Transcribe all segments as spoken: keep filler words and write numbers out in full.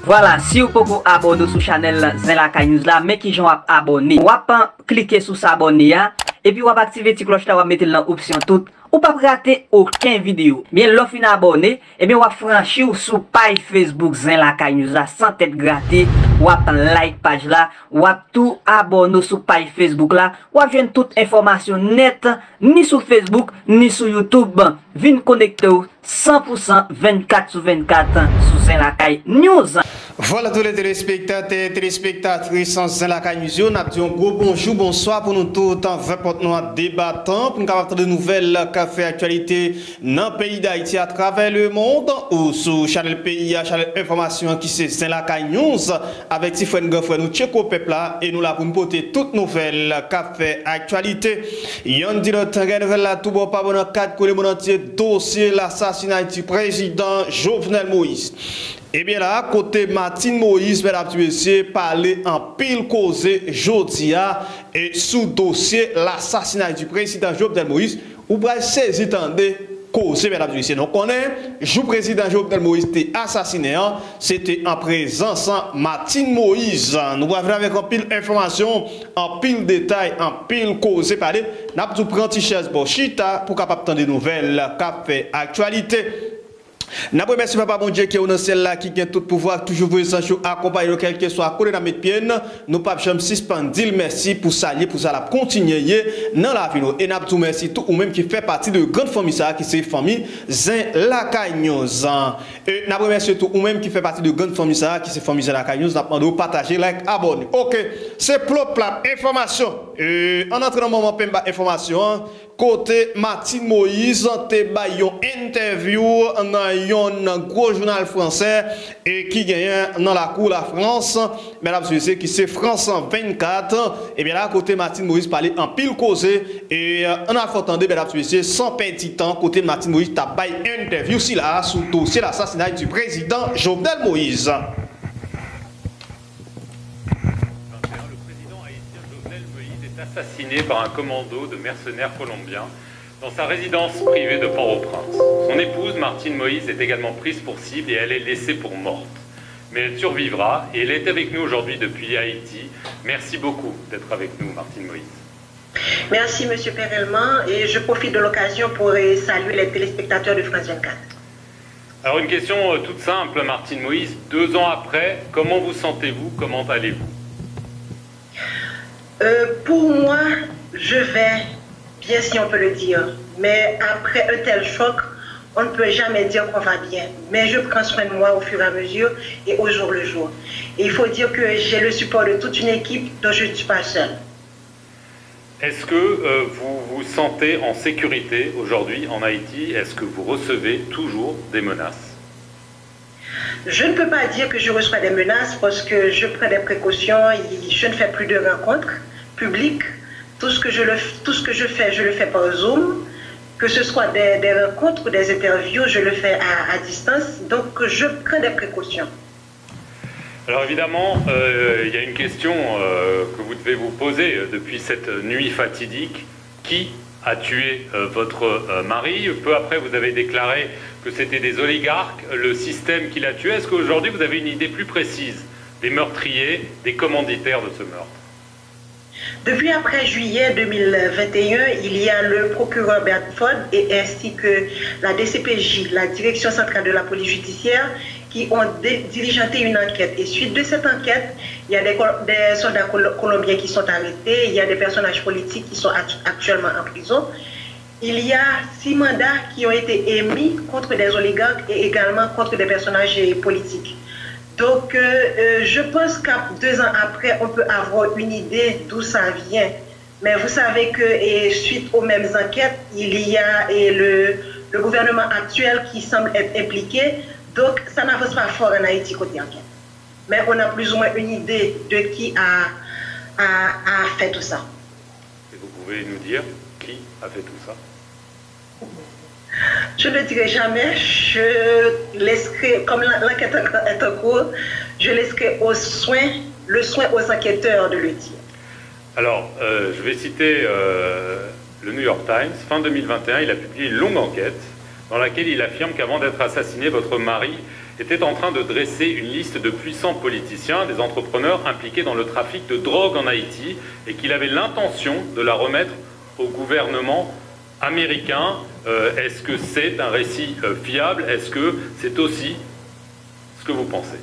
Voilà, si vous pouvez abonner sur la chaîne Zenlakay News là, mais qui j'en abonné, vous cliquez sur s'abonner et puis vous activer la petite cloche là, vous mettez l'option toute. Ou pas rater aucune vidéo. Bien, l'offre fin abonné, et bien, ou franchir sur page Facebook Zenlakay News là, sans tête grattée, ou like page là, ou tout abonner sur page Facebook là, ou joindre toute information nette, ni sur Facebook, ni sur YouTube. Vin connecter cent pour cent vingt-quatre sur vingt-quatre sur Zenlakay News. Voilà tous les téléspectateurs et téléspectatrices en Zenlakay News. Nous avons dit un gros bonjour, bonsoir pour nous tous en vingt nous débattants pour nous avoir de nouvelles café actualité dans le pays d'Haïti à travers le monde ou sur Channel Pays, Channel Information qui c'est Zenlakay News avec Tifren Gofre nous check au peuple là et nous là pour nous porter toutes nouvelles café actualité. Yon dit le temps nouvelle là tout bon pas bon quatre collé mon entier dossier l'assassinat du président Jovenel Moïse. Et bien là, côté Martine Moïse, mesdames et messieurs, parler en pile causé Jodia et sous dossier l'assassinat du président Jovenel Moïse, ou bien saisir tendez causé, mesdames et messieurs. Donc on est, le président Jovenel Moïse était assassiné, c'était en présence de Martine Moïse. Nous avons avec un pile information, en pile détail, en pile causé parler. Nous avons pris un petit chaise pour Chita pour capable de des nouvelles, café actualité. N'a pas merci papa bon Dieu qui est dans celle-là qui a tout pouvoir toujours vous essentiel accompagner quel que soit côté dans mettre pied nous pas jamais suspendre dire merci pour saluer pour ça la continuer dans la vie et n'a tout merci tout ou même qui fait partie de grande famille ça qui c'est famille Zenlakay News et n'a pas merci tout ou même qui fait partie de grande famille ça qui c'est famille Zenlakay News n'a demandé partager like abonner. OK, c'est plot plat information et en entrant dans moment pemba information côté Martine Moïse te ba yon interview dans un gros journal français et qui gagne dans la cour la France mesdames et messieurs qui c'est France vingt-quatre et bien là côté Martine Moïse parler en pile causé et on a fait entendre mesdames et messieurs sans petit temps côté Martine Moïse t'a ba interview si là sur le dossier l'assassinat du président Jovenel Moïse. Assassiné par un commando de mercenaires colombiens dans sa résidence privée de Port-au-Prince. Son épouse, Martine Moïse, est également prise pour cible et elle est laissée pour morte. Mais elle survivra et elle est avec nous aujourd'hui depuis Haïti. Merci beaucoup d'être avec nous, Martine Moïse. Merci, Monsieur Perelman, et je profite de l'occasion pour saluer les téléspectateurs de France vingt-quatre. Alors une question toute simple, Martine Moïse. Deux ans après, comment vous sentez-vous? Comment allez-vous? Euh, pour moi, je vais bien si on peut le dire. Mais après un tel choc, on ne peut jamais dire qu'on va bien. Mais je prends soin de moi au fur et à mesure et au jour le jour. Et il faut dire que j'ai le support de toute une équipe dont je ne suis pas seule. Est-ce que euh, vous vous sentez en sécurité aujourd'hui en Haïti? Est-ce que vous recevez toujours des menaces? Je ne peux pas dire que je reçois des menaces parce que je prends des précautions, je ne fais plus de rencontres publiques. Tout ce que je, le, tout ce que je fais, je le fais par Zoom. Que ce soit des, des rencontres ou des interviews, je le fais à, à distance. Donc je prends des précautions. Alors évidemment, euh, il y a une question euh, que vous devez vous poser depuis cette nuit fatidique. Qui a tué euh, votre euh, mari? Peu après, vous avez déclaré que c'était des oligarques, le système qui l'a tué. Est-ce qu'aujourd'hui, vous avez une idée plus précise des meurtriers, des commanditaires de ce meurtre? Depuis après juillet deux mille vingt et un, il y a le procureur Bertford et ainsi que la D C P J, la Direction centrale de la police judiciaire, qui ont diligenté une enquête. Et suite de cette enquête, il y a des, des soldats col colombiens qui sont arrêtés, il y a des personnages politiques qui sont actuellement en prison. Il y a six mandats qui ont été émis contre des oligarques et également contre des personnages politiques. Donc, euh, je pense qu'à deux ans après, on peut avoir une idée d'où ça vient. Mais vous savez que et suite aux mêmes enquêtes, il y a et le, le gouvernement actuel qui semble être impliqué. Donc, ça n'avance pas fort en Haïti côté enquête. Mais on a plus ou moins une idée de qui a, a, a fait tout ça. Et vous pouvez nous dire qui a fait tout ça? Je ne le dirai jamais. Je laisserai, comme l'enquête est en cours, je laisserai au soin, le soin aux enquêteurs de le dire. Alors, euh, je vais citer euh, le New York Times. Fin deux mille vingt et un, il a publié une longue enquête dans laquelle il affirme qu'avant d'être assassiné, votre mari était en train de dresser une liste de puissants politiciens, des entrepreneurs impliqués dans le trafic de drogue en Haïti, et qu'il avait l'intention de la remettre au gouvernement américain. Euh, Est-ce que c'est un récit euh, fiable? Est-ce que c'est aussi ce que vous pensez?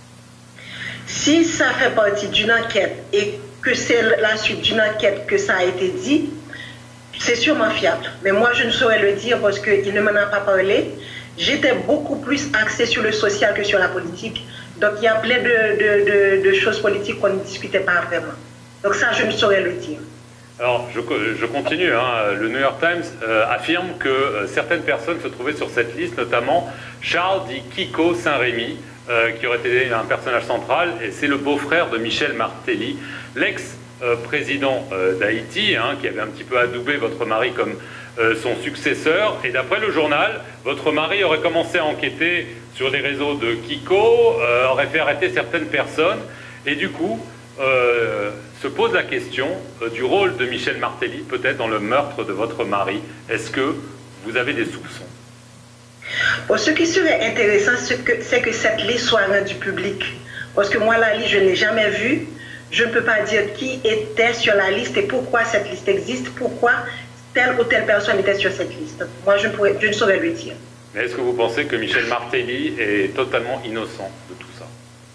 Si ça fait partie d'une enquête et que c'est la suite d'une enquête que ça a été dit, c'est sûrement fiable. Mais moi, je ne saurais le dire parce qu'il ne m'en a pas parlé. J'étais beaucoup plus axée sur le social que sur la politique. Donc, il y a plein de, de, de, de choses politiques qu'on ne discutait pas vraiment. Donc ça, je ne saurais le dire. Alors, je, je continue. Hein. Le New York Times euh, affirme que euh, certaines personnes se trouvaient sur cette liste, notamment Charles dit Kiko Saint-Rémy, euh, qui aurait été un personnage central, et c'est le beau-frère de Michel Martelly, l'ex-président euh, d'Haïti, hein, qui avait un petit peu adoubé votre mari comme euh, son successeur. Et d'après le journal, votre mari aurait commencé à enquêter sur les réseaux de Kiko, euh, aurait fait arrêter certaines personnes, et du coup... Euh, se pose la question euh, du rôle de Michel Martelly, peut-être dans le meurtre de votre mari. Est-ce que vous avez des soupçons? Bon, ce qui serait intéressant, c'est que, c'est que cette liste soit rendue publique. Parce que moi, la liste, je ne l'ai jamais vue. Je ne peux pas dire qui était sur la liste et pourquoi cette liste existe, pourquoi telle ou telle personne était sur cette liste. Moi, je ne, pourrais, je ne saurais le dire. Mais est-ce que vous pensez que Michel Martelly est totalement innocent de tout ça?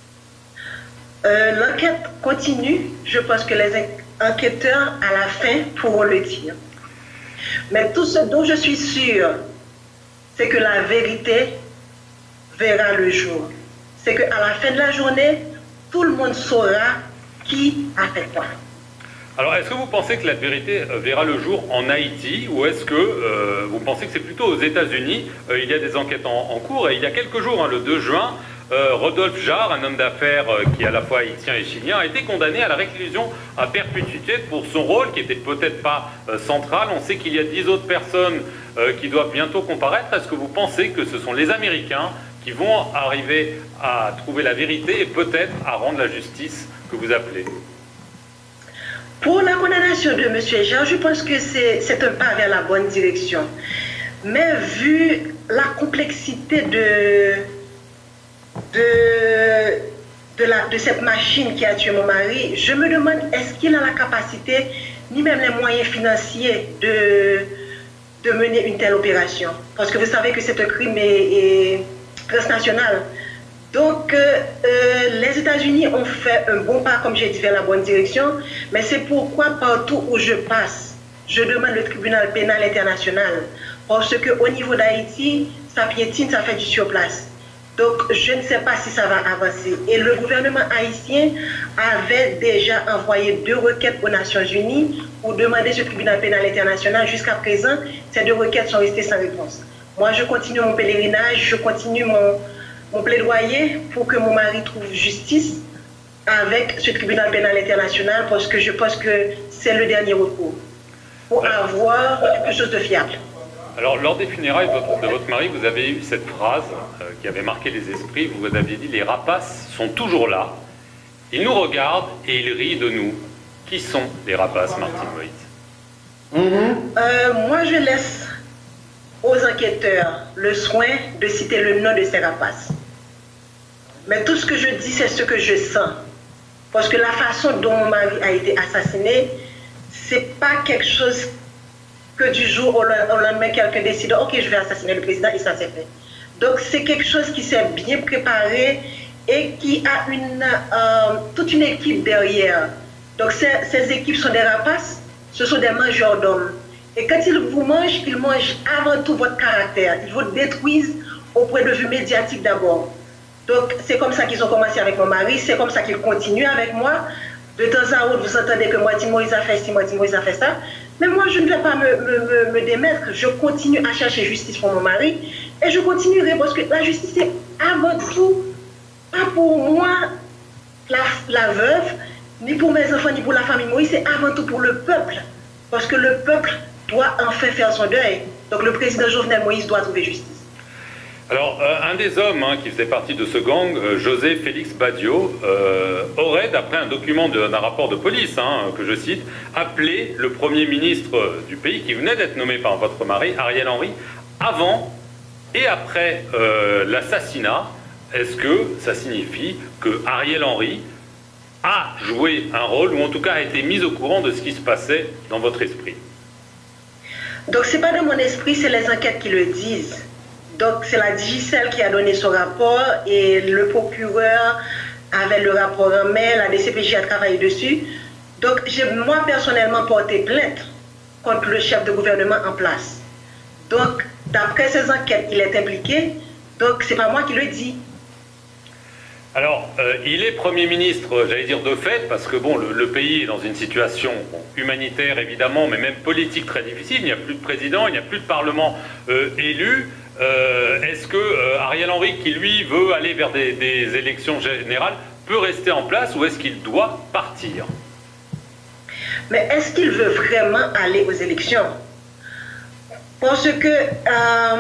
Euh, L'enquête continue. Je pense que les enquêteurs, à la fin, pourront le dire. Mais tout ce dont je suis sûre, c'est que la vérité verra le jour. C'est qu'à la fin de la journée, tout le monde saura qui a fait quoi. Alors, est-ce que vous pensez que la vérité verra le jour en Haïti, ou est-ce que euh, vous pensez que c'est plutôt aux États-Unis? euh, Il y a des enquêtes en, en cours, et il y a quelques jours, hein, le deux juin, Euh, Rodolphe Jarre, un homme d'affaires euh, qui est à la fois haïtien et chilien, a été condamné à la réclusion à perpétuité pour son rôle qui n'était peut-être pas euh, central. On sait qu'il y a dix autres personnes euh, qui doivent bientôt comparaître. Est-ce que vous pensez que ce sont les Américains qui vont arriver à trouver la vérité et peut-être à rendre la justice que vous appelez? Pour la condamnation de M. Jarre, je pense que c'est un pas vers la bonne direction. Mais vu la complexité de... De, de, la, de cette machine qui a tué mon mari, je me demande est-ce qu'il a la capacité, ni même les moyens financiers de, de mener une telle opération. Parce que vous savez que c'est un crime et, et transnational. Donc, euh, les États-Unis ont fait un bon pas, comme j'ai dit, vers la bonne direction, mais c'est pourquoi partout où je passe, je demande le tribunal pénal international. Parce qu'au niveau d'Haïti, ça piétine, ça fait du surplace. Donc, je ne sais pas si ça va avancer. Et le gouvernement haïtien avait déjà envoyé deux requêtes aux Nations Unies pour demander ce tribunal pénal international. Jusqu'à présent, ces deux requêtes sont restées sans réponse. Moi, je continue mon pèlerinage, je continue mon, mon plaidoyer pour que mon mari trouve justice avec ce tribunal pénal international parce que je pense que c'est le dernier recours pour avoir quelque chose de fiable. Alors, lors des funérailles de votre, de votre mari, vous avez eu cette phrase euh, qui avait marqué les esprits. Vous aviez dit « Les rapaces sont toujours là. Ils nous regardent et ils rient de nous. » Qui sont les rapaces, Martine Moïse? mm-hmm. euh, Moi, je laisse aux enquêteurs le soin de citer le nom de ces rapaces. Mais tout ce que je dis, c'est ce que je sens. Parce que la façon dont mon mari a été assassiné, c'est pas quelque chose que du jour au lendemain, quelqu'un décide, ok, je vais assassiner le président, et ça s'est fait. Donc, c'est quelque chose qui s'est bien préparé et qui a une, euh, toute une équipe derrière. Donc, ces, ces équipes sont des rapaces, ce sont des mangeurs d'hommes. Et quand ils vous mangent, ils mangent avant tout votre caractère. Ils vous détruisent au point de vue médiatique d'abord. Donc, c'est comme ça qu'ils ont commencé avec mon mari, c'est comme ça qu'ils continuent avec moi. De temps à autre, vous entendez que Martine Moïse a fait ci, Martine Moïse a fait ça. Mais moi, je ne vais pas me, me, me démettre. Je continue à chercher justice pour mon mari. Et je continuerai parce que la justice, c'est avant tout, pas pour moi, la, la veuve, ni pour mes enfants, ni pour la famille Moïse, c'est avant tout pour le peuple. Parce que le peuple doit enfin faire son deuil. Donc le président Jovenel Moïse doit trouver justice. Alors, euh, un des hommes hein, qui faisait partie de ce gang, euh, José Félix Badio, euh, aurait, d'après un document d'un rapport de police, hein, que je cite, appelé le Premier ministre du pays, qui venait d'être nommé par votre mari, Ariel Henry, avant et après euh, l'assassinat est-ce que ça signifie que Ariel Henry a joué un rôle, ou en tout cas a été mis au courant de ce qui se passait dans votre esprit? Donc c'est pas de mon esprit, c'est les enquêtes qui le disent. Donc c'est la Digicel qui a donné son rapport et le procureur avait le rapport en main, la D C P J a travaillé dessus. Donc j'ai moi personnellement porté plainte contre le chef de gouvernement en place. Donc d'après ces enquêtes, il est impliqué, donc c'est pas moi qui le dis. Alors, euh, il est Premier ministre, j'allais dire de fait, parce que bon, le, le pays est dans une situation bon, humanitaire évidemment, mais même politique très difficile. Il n'y a plus de président, il n'y a plus de parlement euh, élu. Euh, Est-ce que euh, Ariel Henry, qui lui veut aller vers des, des élections générales, peut rester en place ou est-ce qu'il doit partir? Mais est-ce qu'il veut vraiment aller aux élections? Parce que euh,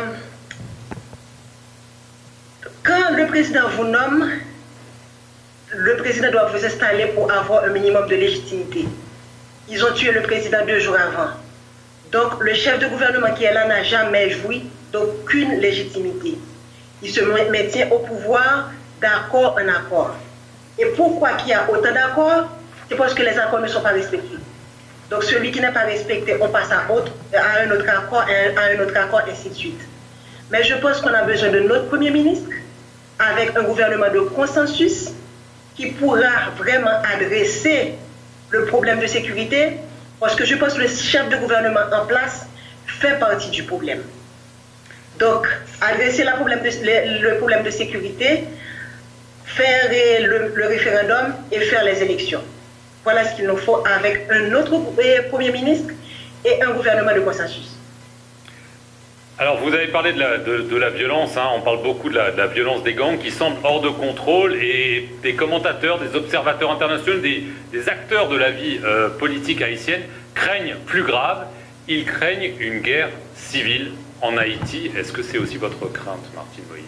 quand le président vous nomme, le président doit vous installer pour avoir un minimum de légitimité. Ils ont tué le président deux jours avant. Donc le chef de gouvernement qui est là n'a jamais joui d'aucune légitimité. Il se maintient au pouvoir d'accord en accord. Et pourquoi il y a autant d'accords? C'est parce que les accords ne sont pas respectés. Donc celui qui n'est pas respecté, on passe à, autre, à un autre accord, à un autre accord, ainsi de suite. Mais je pense qu'on a besoin de notre Premier ministre, avec un gouvernement de consensus, qui pourra vraiment adresser le problème de sécurité, parce que je pense que le chef de gouvernement en place fait partie du problème. Donc, adresser la problème de, le, le problème de sécurité, faire le, le référendum et faire les élections. Voilà ce qu'il nous faut avec un autre Premier ministre et un gouvernement de consensus. Alors, vous avez parlé de la, de, de la violence, hein, on parle beaucoup de la, de la violence des gangs qui semble hors de contrôle et des commentateurs, des observateurs internationaux, des, des acteurs de la vie euh, politique haïtienne craignent plus grave, ils craignent une guerre civile en Haïti. Est-ce que c'est aussi votre crainte, Martine Moïse?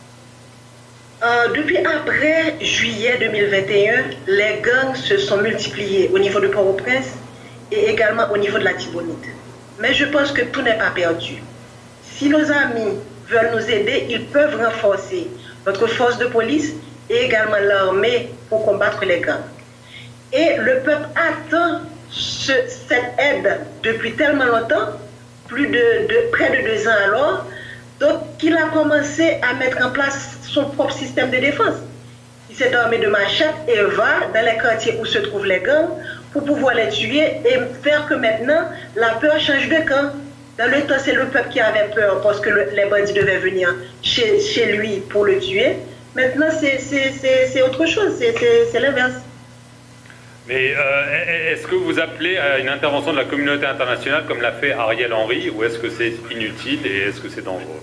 euh, Depuis après juillet deux mille vingt et un, les gangs se sont multipliés au niveau de Port-au-Prince et également au niveau de la Tibonite. Mais je pense que tout n'est pas perdu. Si nos amis veulent nous aider, ils peuvent renforcer notre force de police et également l'armée pour combattre les gangs. Et le peuple attend ce, cette aide depuis tellement longtemps, plus de, de près de deux ans alors, donc qu'il a commencé à mettre en place son propre système de défense. Il s'est armé de machettes et va dans les quartiers où se trouvent les gangs pour pouvoir les tuer et faire que maintenant la peur change de camp. Dans le temps, c'est le peuple qui avait peur parce que le, les bandits devaient venir chez, chez lui pour le tuer. Maintenant, c'est autre chose, c'est l'inverse. Mais euh, est-ce que vous appelez à une intervention de la communauté internationale comme l'a fait Ariel Henry, ou est-ce que c'est inutile et est-ce que c'est dangereux?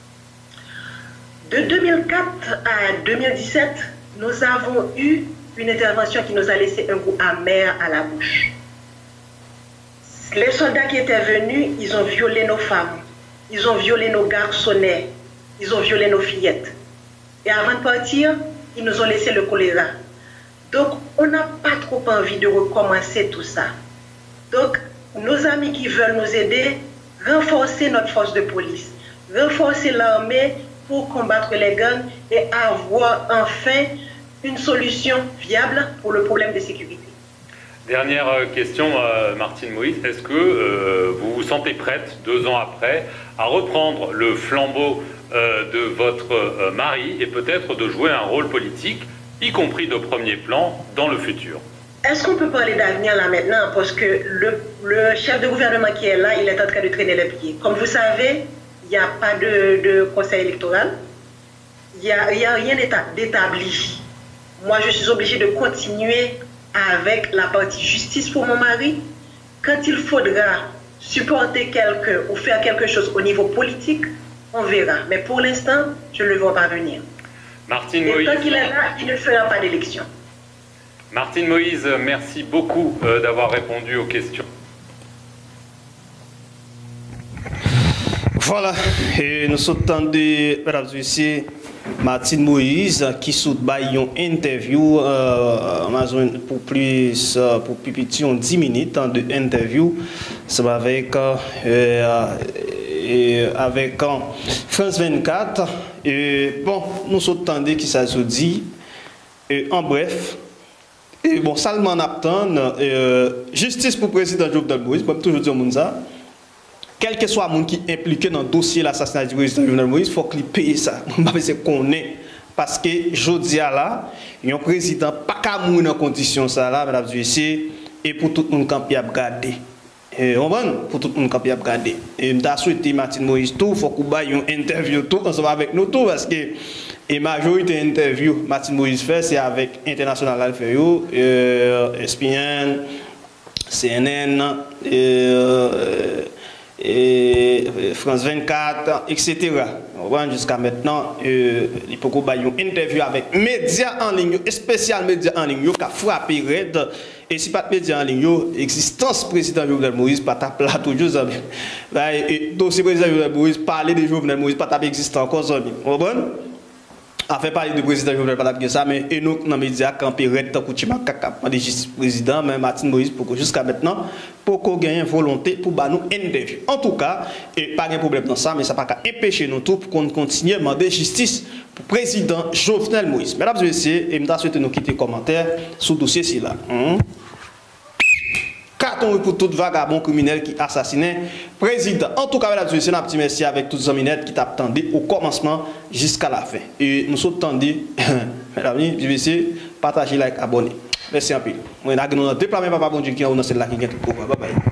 De deux mille quatre à deux mille dix-sept, nous avons eu une intervention qui nous a laissé un goût amer à la bouche. Les soldats qui étaient venus, ils ont violé nos femmes, ils ont violé nos garçonnets, ils ont violé nos fillettes. Et avant de partir, ils nous ont laissé le choléra. Donc, on n'a pas trop envie de recommencer tout ça. Donc, nos amis qui veulent nous aider, renforcer notre force de police, renforcer l'armée pour combattre les gangs et avoir enfin une solution viable pour le problème de sécurité. Dernière question, euh, Martine Moïse, est-ce que euh, vous vous sentez prête, deux ans après, à reprendre le flambeau euh, de votre euh, mari et peut-être de jouer un rôle politique, y compris de premier plan, dans le futur? Est-ce qu'on peut parler d'avenir là maintenant? Parce que le, le chef de gouvernement qui est là, il est en train de traîner les pieds. Comme vous savez, il n'y a pas de, de conseil électoral, il n'y a, il y a rien d'établi. Moi, je suis obligée de continuer avec la partie justice pour mon mari. Quand il faudra supporter quelqu'un ou faire quelque chose au niveau politique, on verra. Mais pour l'instant, je ne le vois pas venir. Martine Et Moïse. tant qu'il est là, il ne fera pas d'élection. Martine Moïse, merci beaucoup euh, d'avoir répondu aux questions. Voilà, et nous sommes de mesdames et messieurs, Martine Moïse qui soutient une interview euh, pour plus pour plus petit dix minutes de interview, c'est avec euh, et avec France vingt-quatre Et bon, nous sommes tendés qui ça se dit. Et en bref, et bon, seulement on attend euh, justice pour le président Jovenel Moïse, comme toujours dire ça. Quel que soit le monde qui est impliqué dans le dossier de l'assassinat du président Jovenel Moïse, il faut qu'il paye ça. C'est qu'on est. Parce que je dis là, il y a un président pas qu'à mourir dans condition ça là, mesdames et messieurs, et pour tout le monde qui a regardé. Et on va pour tout le monde qui a regardé. Et je souhaité Martin Moïse tout, il faut qu'on ait une interview tout ensemble avec nous tout, parce que la majorité d'interviews Martin Moïse fait, c'est avec International Alphayo, euh, S P N, C N N, euh, et France vingt-quatre, et cetera. Jusqu'à maintenant, euh, il faut qu'on ait une interview avec médias en ligne, spécial médias en ligne, qui a frappé raide. Et si pas de médias en ligne, l'existence du président Jovenel Moïse, pas ta plat toujours. Et dossier président Jovenel Moïse, parler de Jovenel Moïse, pas ta existant encore. Vous comprenez? A fait parler du président Jovenel pas de ça, mais et nous, dans les médias, quand on est tant que de justice président, mais Martin Moïse, pour jusqu'à maintenant, pour qu'on gagne volonté pour nous interview. En tout cas, et pas de problème dans ça, mais ça ne va pas empêcher nous tous pour qu'on continue à demander justice pour le président Jovenel Moïse. Mesdames et messieurs, et je souhaite nous quitter les commentaires sur le dossier là. Hum? Carton pour tout vagabond criminel qui assassinait président. En tout cas, mesdames et messieurs, un petit merci avec tous les amis qui t'attendaient au commencement jusqu'à la fin. Et nous sommes tendus, mesdames et messieurs, partagez, like, abonnez. Merci un peu. Moi, je vais vous déployer papa bon Dieu qui est dans cette là qui est tout pour. Bye bye.